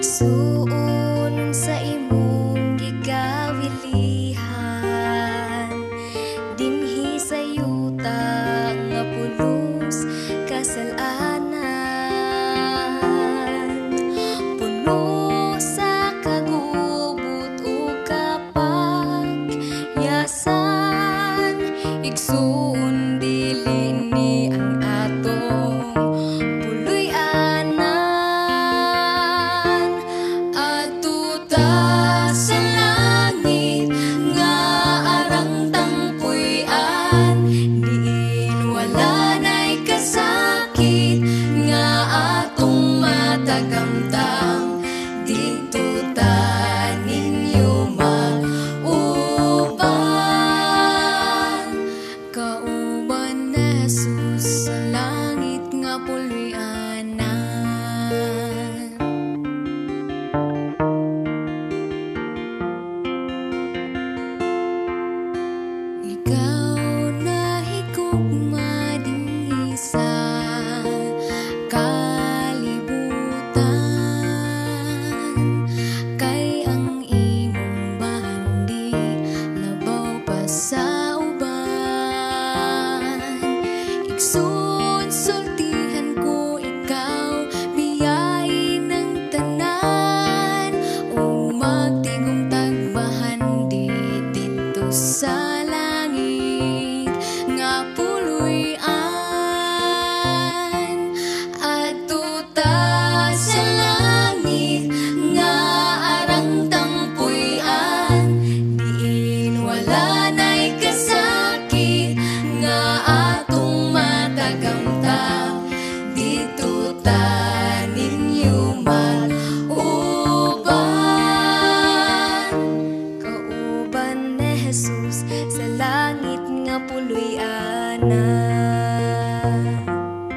Igsuon sa imong gigawilihan, dinhi sa yuta nga pulos kasalanan. Puno sa kagubot ug kapagyasan, igsuon dili ni ang atong tagamtam dito ta ninyo mag-uban. Kauban na Jesus sa langit nga pulwianan. Ikaw na higugma dinhi sa sa uban. Igsoon sultihan ko ikaw, biyay ng tanan, o magtigong tagbahan dito sa langit nga puluyan. Adto ta sa langit nga arang tampuyan, diin wala dito ta ninyo mag-uban. Kauban ni Jesus sa langit nga puluyanan.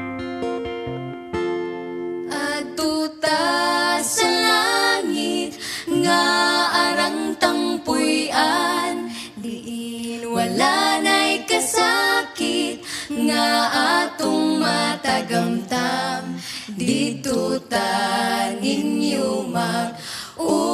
Adto ta sa langit nga arang tangpuyan, diin wala na'y kasakit nga atong matagamtam. Dito ta ninyo mag-uban.